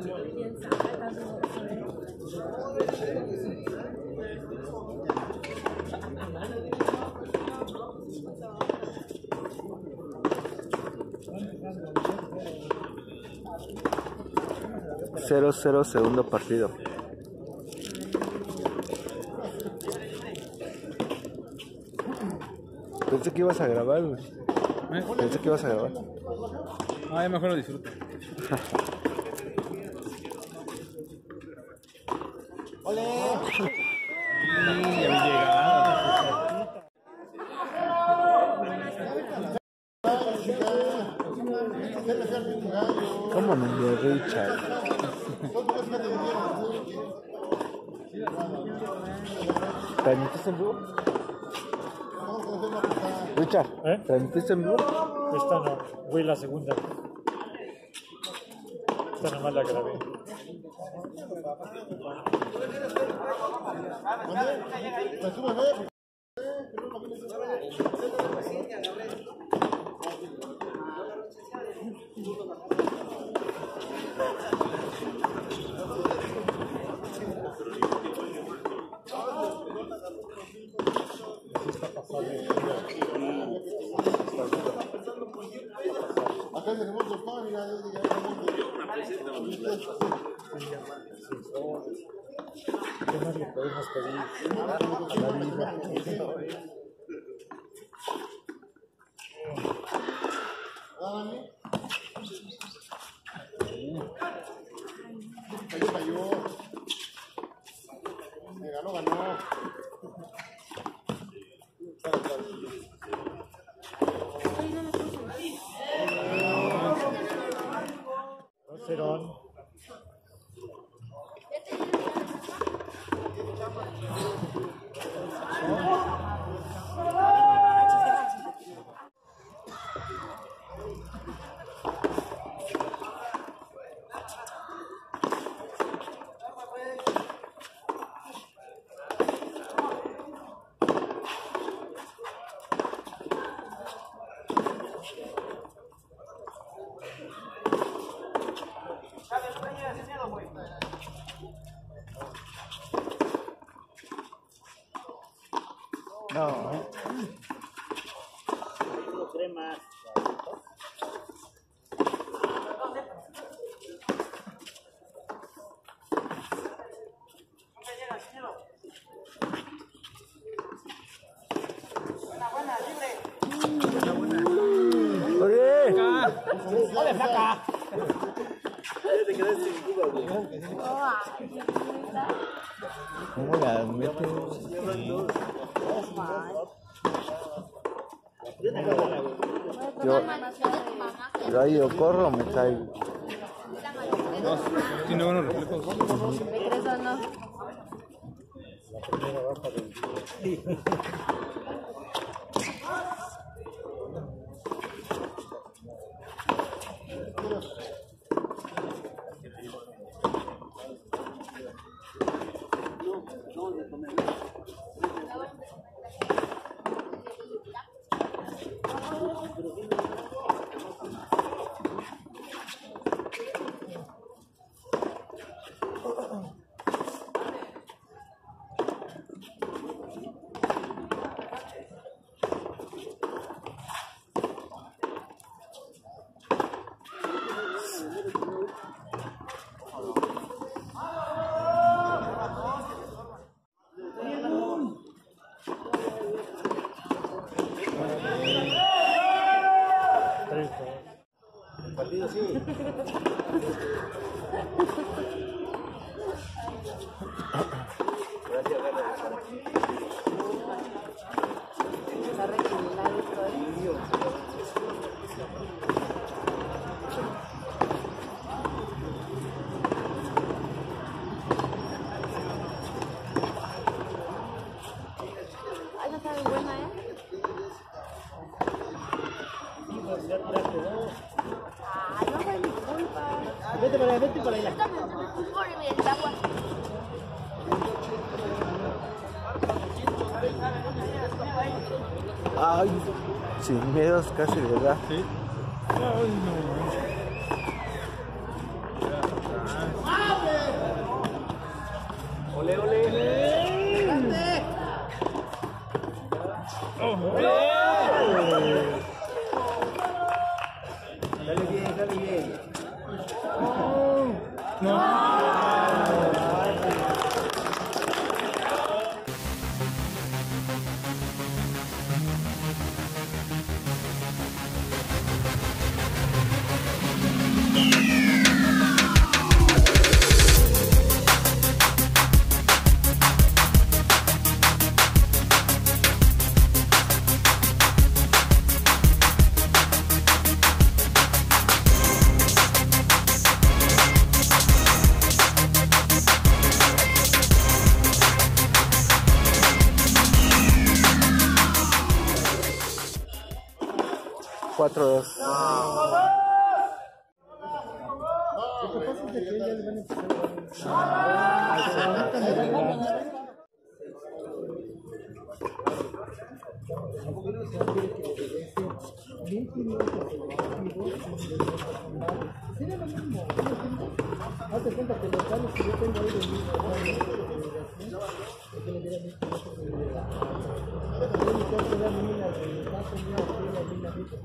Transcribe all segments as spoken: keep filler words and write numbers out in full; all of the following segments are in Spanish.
cero cero segundo partido. Pensé que ibas a grabar, güey. ¿Eh? Pensé que ibas a grabar. Ah, ya mejor lo disfruto. ¡Ole! Sí, ya había llegado. ¿Cómo me dio Richard? ¿Transmitiste en vivo? Richard, ¿Eh? ¿transmitiste en vivo? Esta no, voy la segunda. Esta nomás la grabé. Acá tenemos dos páginas. ¿Qué más le podemos pedir a la vida? Cayó, cayó. Me ganó, ganó. Cerón. No. Cremas. Buena, buena, libre. ¡Oye! ¡Ole, flaca! Te quedaste sin Cuba, güey. ¿Cómo la metes? Yo, yo ahí o corro o me caigo. No, tiene buenos reflejos. ¿Me crees o no? La primera baja del día. El partido sí. Gracias, Gana. Está recriminado esto. Ay, no sabe buena, ¿eh? Ay, no fue mi culpa. Vete para allá, vete para allá. Cúbreme el agua. Ay, sin miedos casi, ¿verdad? Sí. Ay, no. Ya está. Ole, ole. Dale bien, dale bien. cuatro dos. Hazte cuenta que los datos que yo tengo ahí de mi que le diera mis teléfonos de vida. Yo me tengo que dar minas de datos míos, aquí las minas de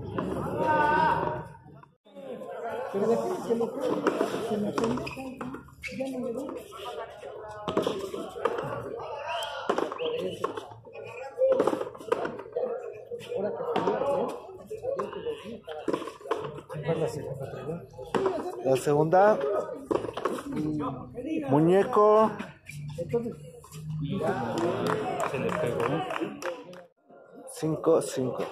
pero de aquí se lo creo, se me pendeja, ya no le doy. Ahora que se voy a hacer, ayer te lo di para la segunda pregunta. La segunda, muñeco. Se le pegó. cinco cinco.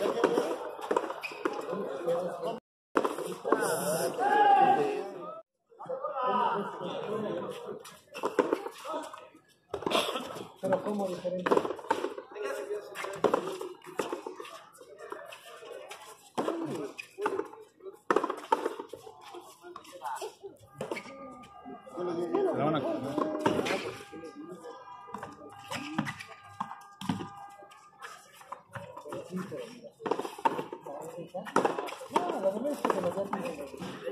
Pero como diferente. La van a comer. No, la verdad es que se los da tiempo.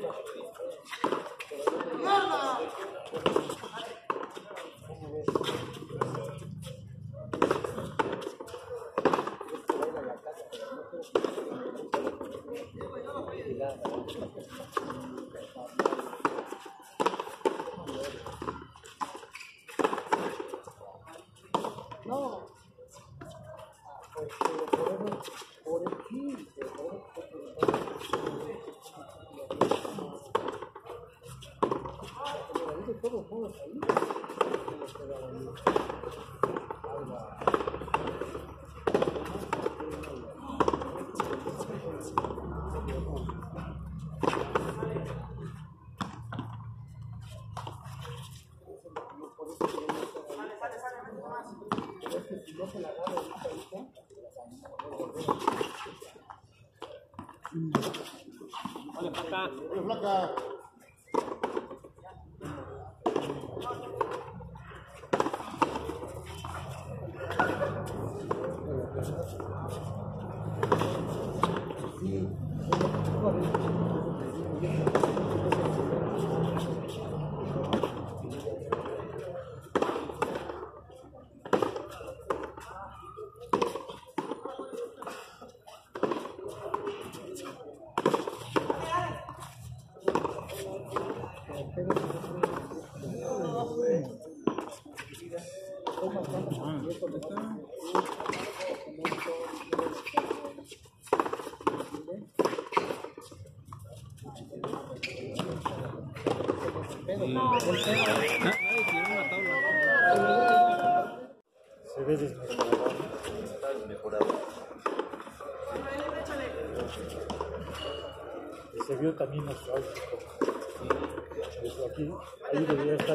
No, pues por el fin, de todos modos ahí, Ole, flaca. Ole, flaca. Se ve desmejorado. Está desmejorado. Y se vio también nostálgico. Desde aquí, ahí debería estar.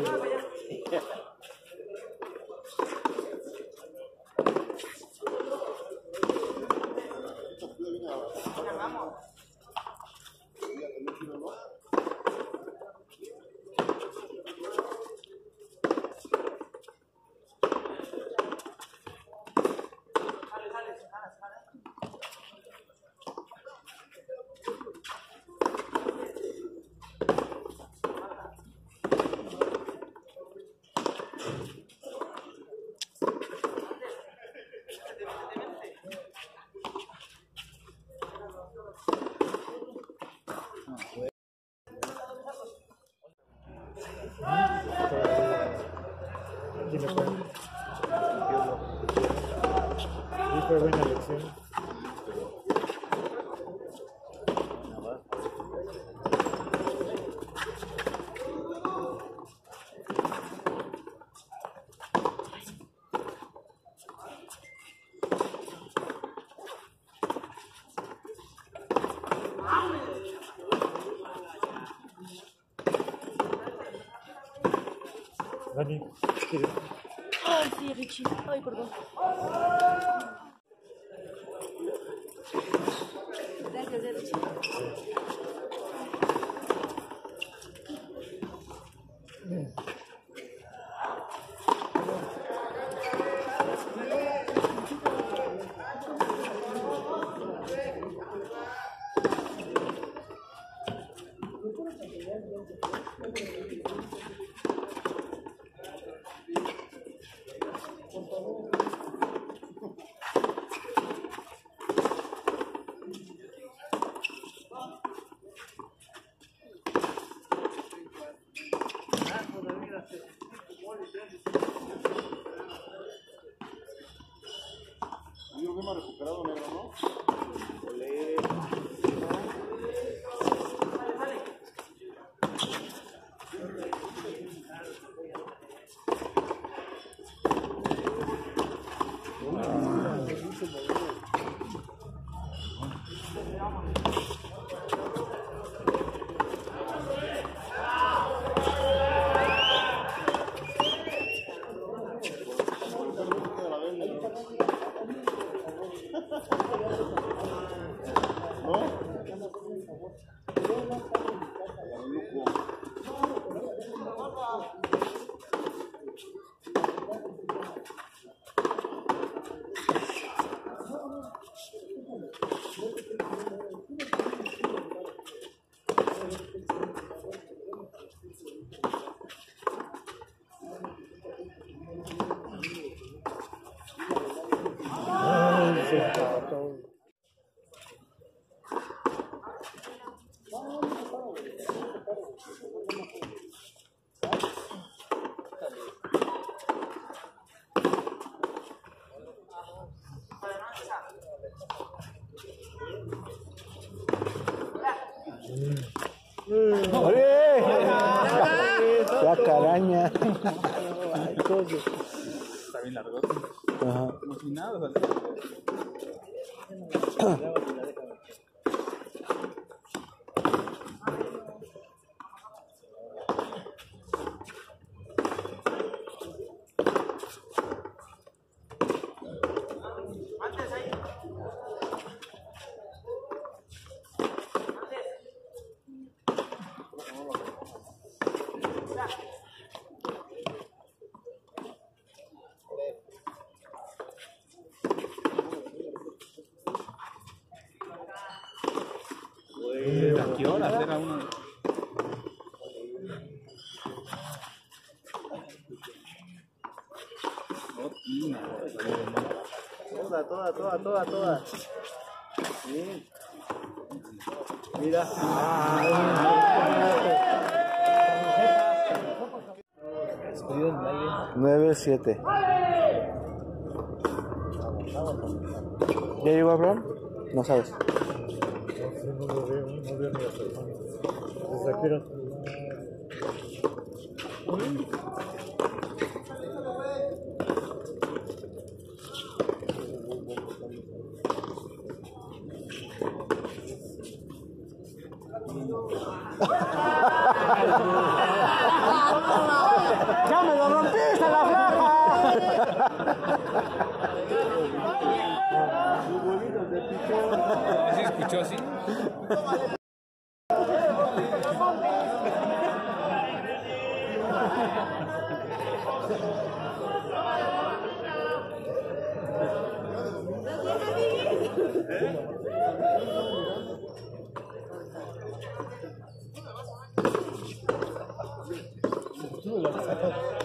¿Quién le fue? Sí, fue buena elección. Dani, ¿quieres? Ay, sí, Richie. Ay, perdón. Gracias, Richie. Yo me he recuperado, negro, ¿no? ¡Oye! La caraña. Está bien largo. Ajá. Como si nada, o ¿a qué hora era uno? Toda, toda, toda, toda, toda. Sí. Mira. nueve siete. ¿Ya llegó Abraham? No sabes. No lo veo, no veo ni la persona. ¿Desde aquí era? ¡Ya me lo rompiste la flaca! ¿Sí escuchó así? Tú lo sacas.